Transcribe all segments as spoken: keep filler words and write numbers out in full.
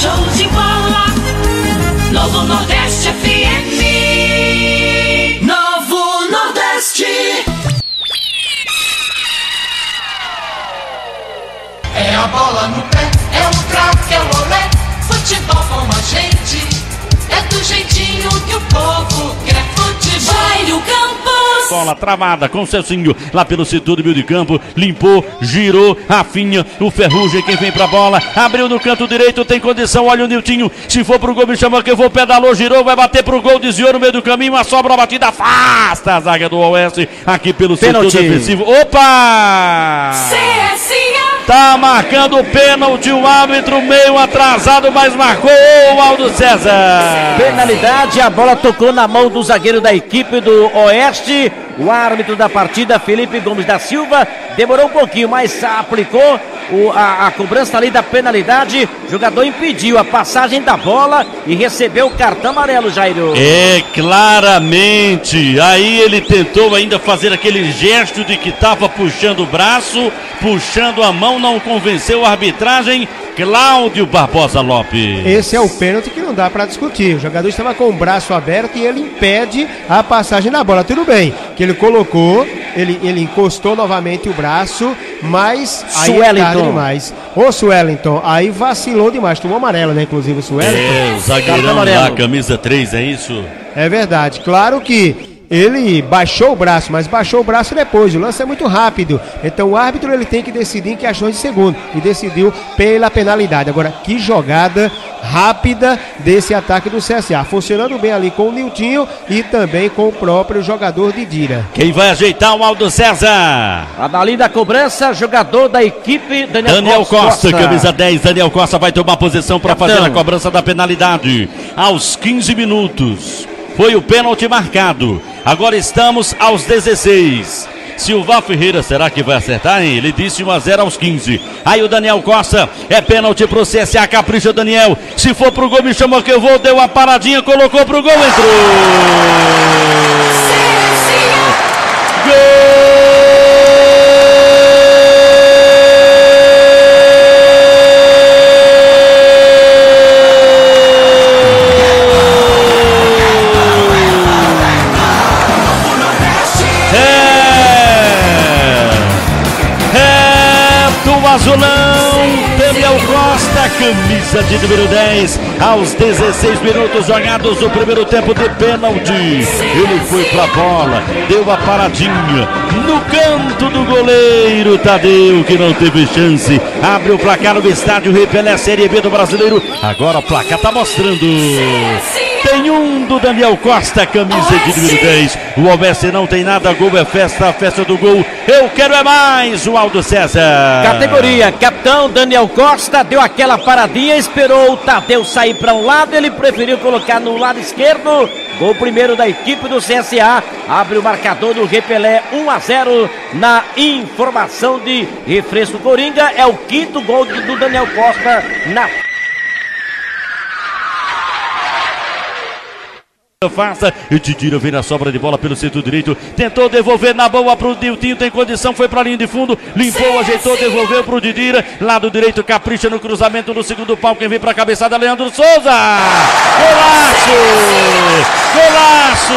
show de bola. Novo Nordeste F M. Novo Nordeste. É a bola no pé, é o craque, é o olé. Futebol com a gente, é do jeitinho que o povo quer. Futebol. Jairo Campos. Bola travada com o Celcinho, lá pelo setor do meio de campo, limpou, girou, Rafinha, o Ferrugem, quem vem pra bola, abriu no canto direito, tem condição, olha o Niltinho, se for pro gol me chama que eu vou, pedalou, girou, vai bater pro gol, desviou no meio do caminho, a sobra, a batida, afasta a zaga do Oeste, aqui pelo Pênalti. setor defensivo, opa! C S A. Tá marcando o pênalti, o árbitro meio atrasado, mas marcou o Aldo César. Penalidade, a bola tocou na mão do zagueiro da equipe do Oeste. O árbitro da partida, Felipe Gomes da Silva, demorou um pouquinho, mas aplicou o, a, a cobrança ali da penalidade. O jogador impediu a passagem da bola e recebeu o cartão amarelo, Jairo. É, claramente. Aí ele tentou ainda fazer aquele gesto de que estava puxando o braço, puxando a mão, não convenceu a arbitragem. Cláudio Barbosa Lopes. Esse é o pênalti que não dá para discutir. O jogador estava com o braço aberto e ele impede a passagem da bola. Tudo bem, que ele colocou, ele, ele encostou novamente o braço, mas aí é tarde demais. O Suellington aí vacilou demais, tomou amarelo, né? Inclusive o Suellington. É, o zagueirão lá, camisa três, é isso? É verdade, claro que ele baixou o braço, mas baixou o braço depois, o lance é muito rápido, então o árbitro ele tem que decidir em questões de segundo, e decidiu pela penalidade. Agora, que jogada rápida desse ataque do C S A, funcionando bem ali com o Niltinho e também com o próprio jogador Didira. Quem vai ajeitar o Aldo César? Ali da cobrança, jogador da equipe, Daniel, Daniel Costa, Costa, camisa dez, Daniel Costa vai tomar posição para fazer a cobrança da penalidade, aos quinze minutos, foi o pênalti marcado. Agora estamos aos dezesseis. Silval Ferreira, será que vai acertar, hein? Ele disse um a zero aos quinze. Aí o Daniel Costa, é pênalti pro C S A, capricha Daniel. Se for pro gol, me chamou que eu vou. Deu a paradinha, colocou pro gol, entrou. Gol! Azulão, Daniel Costa, camisa de número dez, aos dezesseis minutos jogados do primeiro tempo de pênalti. Ele foi pra bola, deu a paradinha no canto do goleiro Tadeu, que não teve chance. Abre o placar no estádio Rei Pelé, Série B do Brasileiro. Agora o placar tá mostrando. Tem um do Daniel Costa, camisa de número dez. O Oeste não tem nada, gol é festa, festa do gol. Eu quero é mais, o Aldo César. Categoria, capitão Daniel Costa deu aquela paradinha, esperou o Tadeu sair para um lado, ele preferiu colocar no lado esquerdo. Gol primeiro da equipe do C S A, abre o marcador do Rei Pelé, um a zero na informação de Refresco Coringa. É o quinto gol do Daniel Costa na Faça, e Didira vem na sobra de bola pelo setor direito, tentou devolver na boa pro Niltinho, tem condição, foi pra linha de fundo, limpou, ajeitou, devolveu pro Didira, lado direito, capricha no cruzamento no segundo pau, quem vem pra cabeçada, Leandro Souza, golaço, golaço,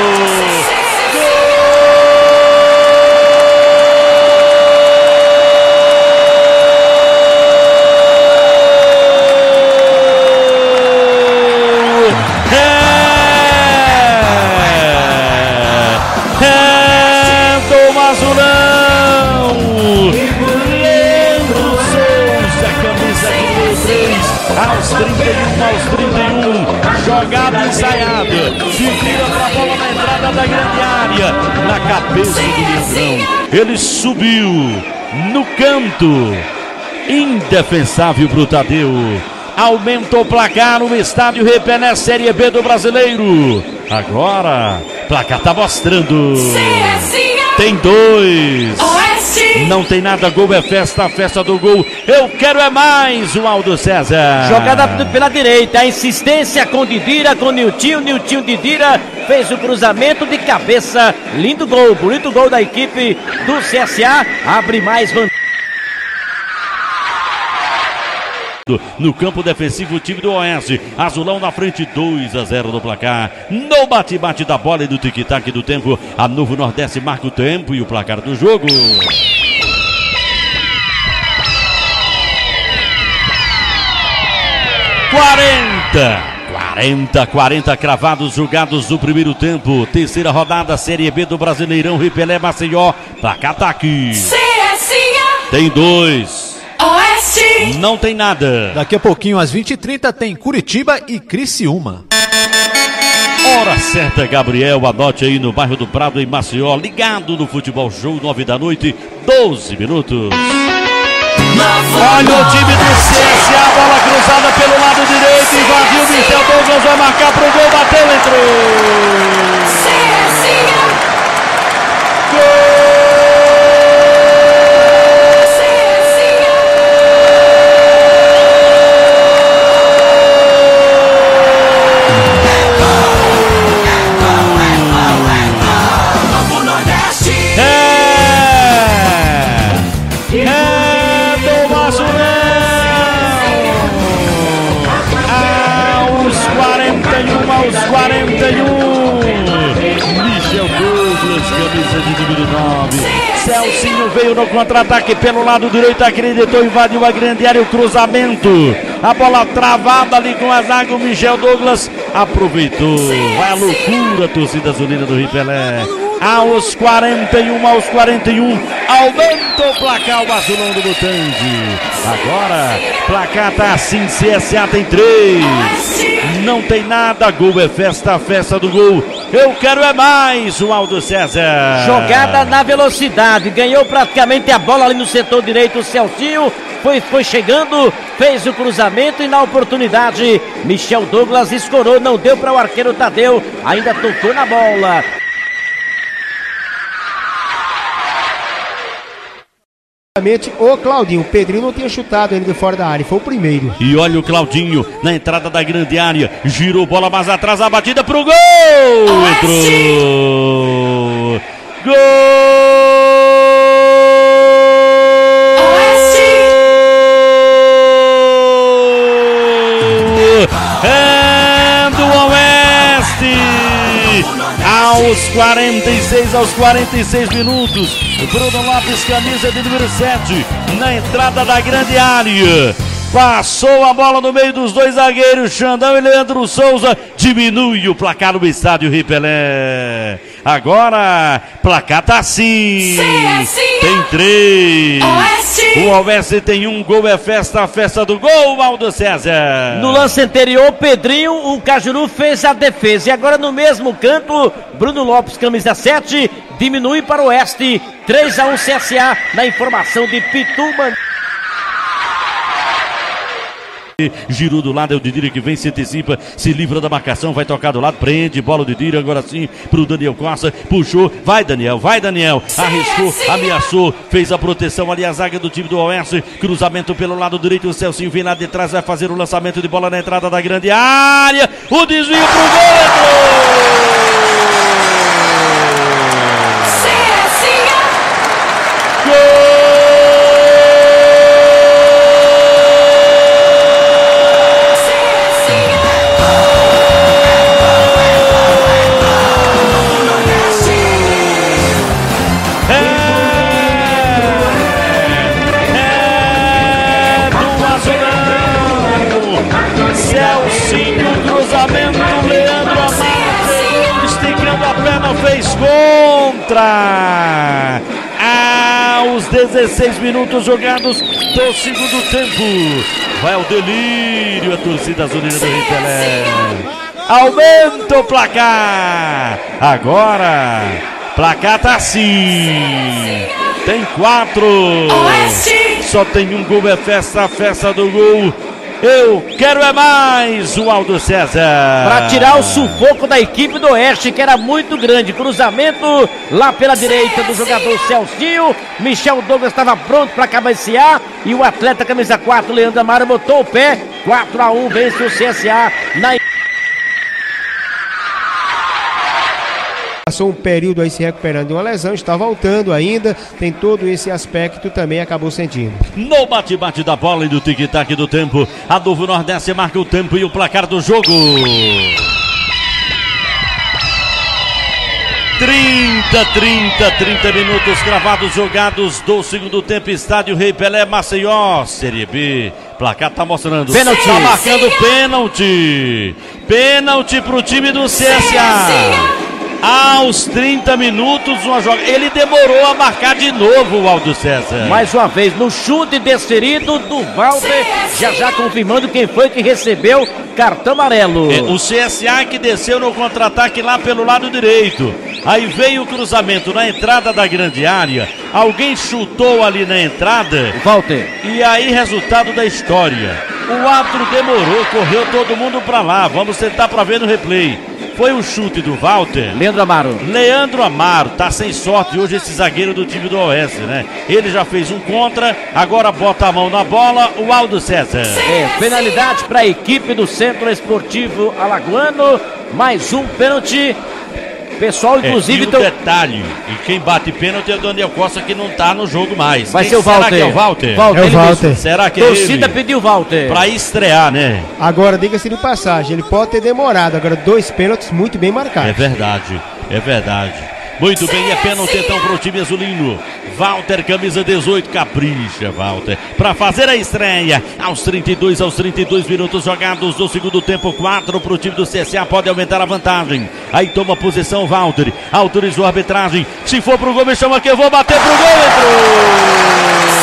aos trinta e um, aos trinta e um, jogada ensaiada, se vira pra bola na entrada da grande área, na cabeça do Leandrão, ele subiu no canto, indefensável pro Tadeu, aumentou o placar no estádio Rei Pelé, Série B do Brasileiro. Agora, o placar tá mostrando, tem dois. Não tem nada, gol é festa, a festa do gol. Eu quero é mais, o Aldo César. Jogada pela direita, a insistência com Didira, com Niltinho, Niltinho Didira fez o cruzamento de cabeça. Lindo gol, bonito gol da equipe do C S A. Abre mais vantagem. No campo defensivo, o time do Oeste. Azulão na frente, dois a zero no placar. No bate-bate da bola e do tic-tac do tempo. A Novo Nordeste marca o tempo e o placar do jogo. quarenta. quarenta, quarenta cravados jogados no primeiro tempo. Terceira rodada, Série B do Brasileirão. Ripelé, Maceió. Placar-ataque. C S A. Tem dois. Oeste. Não tem nada. Daqui a pouquinho, às vinte e trinta, tem Curitiba e Criciúma. Hora certa, Gabriel. Anote aí no bairro do Prado, em Maceió. Ligado no Futebol Show, nove da noite, doze minutos. Olha o time do C S A. Bola cruzada pelo lado direito. Invadiu, Michel Douglas vai marcar pro gol. Bateu, entrou. C S A. Gol! quarenta e um, Michel Douglas, camisa de número nove. Celcinho veio no contra-ataque pelo lado direito, acreditou, invadiu a grande área, o cruzamento. A bola travada ali com a zaga, o Michel Douglas aproveitou. Vai a loucura, a torcida azulina do Ripelé. Aos quarenta e um, aos quarenta e um, aumenta o placar, o azulão do Butande. Agora, placar tá assim, C S A tem três. Não tem nada, gol é festa, festa do gol. Eu quero é mais, o Aldo César. Jogada na velocidade, ganhou praticamente a bola ali no setor direito, o Celcinho foi, foi chegando, fez o cruzamento e na oportunidade, Michel Douglas escorou, não deu para o arqueiro Tadeu, ainda tocou na bola. O Claudinho, o Pedrinho não tinha chutado ele de fora da área, foi o primeiro. E olha o Claudinho na entrada da grande área, girou bola mais atrás, a batida pro gol! Entrou! Gol! É do Oeste! Aos quarenta e seis, aos quarenta e seis minutos, Bruno Lopes, camisa de número sete, na entrada da grande área. Passou a bola no meio dos dois zagueiros, Xandão e Leandro Souza. Diminui o placar no estádio Ripelé. Agora, placar tá assim. Tem três. Oeste. O Oeste tem um, gol é festa, a festa do gol, Aldo César. No lance anterior, Pedrinho, o Cajuru fez a defesa. E agora no mesmo canto, Bruno Lopes, camisa sete, diminui para o Oeste. três a um C S A, na informação de Pituba. Girou do lado, é o Didira que vem, se antecipa, se livra da marcação, vai tocar do lado, prende, bola o Didira, agora sim pro Daniel Costa, puxou, vai Daniel, vai Daniel, arriscou, ameaçou, fez a proteção ali, a zaga do time do Oeste, cruzamento pelo lado direito, o Celcinho vem lá de trás, vai fazer o lançamento de bola na entrada da grande área, o desvio pro gol, gol! Fez contra. Aos dezesseis minutos jogados do segundo tempo. Vai ao delírio a torcida azulina do Ripelé. Aumenta o placar. Agora, placar tá assim. Tem quatro. Só tem um gol, é festa, festa do gol. Eu quero é mais, o Aldo César. Para tirar o sufoco da equipe do Oeste, que era muito grande. Cruzamento lá pela direita do jogador Celcinho. Michel Douglas estava pronto para cabecear. E o atleta camisa quatro, Leandro Amaro, botou o pé. quatro a um, vence o C S A na passou um período aí se recuperando de uma lesão, está voltando ainda, tem todo esse aspecto também, acabou sentindo. No bate-bate da bola e do tic-tac do tempo, a Novo Nordeste marca o tempo e o placar do jogo. trinta, trinta, trinta minutos cravados, jogados do segundo tempo, estádio Rei Pelé, Maceió, Série B. Placar tá mostrando. Pênalti. Tá marcando pênalti. Pênalti pro time do C S A. Aos trinta minutos, uma jogada. Ele demorou a marcar de novo o Aldo César. Mais uma vez, no chute desferido do Walter, já já confirmando quem foi que recebeu cartão amarelo. É, o C S A que desceu no contra-ataque lá pelo lado direito. Aí veio o cruzamento na entrada da grande área. Alguém chutou ali na entrada. Walter. E aí, resultado da história. O árbitro demorou, correu todo mundo pra lá. Vamos tentar pra ver no replay. Foi o chute do Walter. Leandro Amaro. Leandro Amaro, tá sem sorte hoje esse zagueiro do time do Oeste, né? Ele já fez um contra, agora bota a mão na bola, o Aldo César. É, penalidade para a equipe do Centro Esportivo Alagoano, mais um pênalti. Pessoal, inclusive... É, e o então... detalhe, e quem bate pênalti é o Daniel Costa, que não tá no jogo mais. Vai quem ser o Walter. Será que é o Walter? Walter, É o ele Walter. mesmo. Será que é Torcida ele? pediu o Walter. Pra estrear, né? Agora, diga-se de passagem, ele pode ter demorado, agora dois pênaltis muito bem marcados. É verdade, é verdade. Muito bem, é pênalti então pro time azulino. Walter, camisa dezoito, capricha, Walter, pra fazer a estreia. Aos trinta e dois, aos trinta e dois minutos jogados do segundo tempo, quatro pro time do C S A, pode aumentar a vantagem. Aí toma posição Walter, autorizou a arbitragem. Se for pro gol, me chama que eu vou bater pro gol, entrou!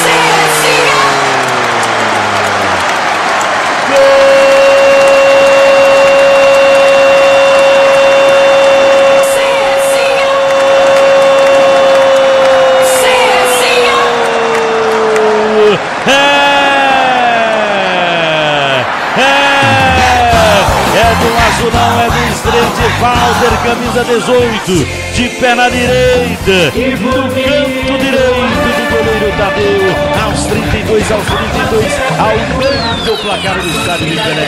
Não é do estreante, Walter, camisa dezoito, de perna direita, do canto direito do goleiro Tadeu, aos trinta e dois, aos trinta e dois, aumenta o placar do estádio de Pelé.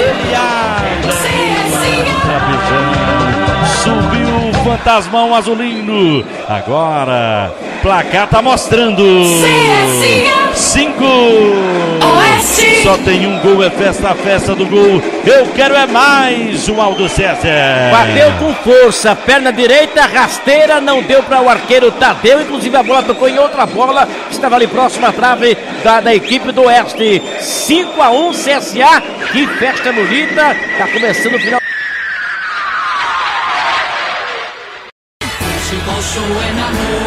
Subiu o fantasmão azulino, agora placar tá mostrando cinco. Só tem um gol, é festa, a festa do gol. Eu quero é mais o Aldo César. Bateu com força, perna direita, rasteira, não deu para o arqueiro Tadeu. Inclusive a bola tocou em outra bola que estava ali próxima à trave da, da equipe do Oeste. cinco a um C S A, que festa bonita. Tá começando o final. Chegou o show é na noite.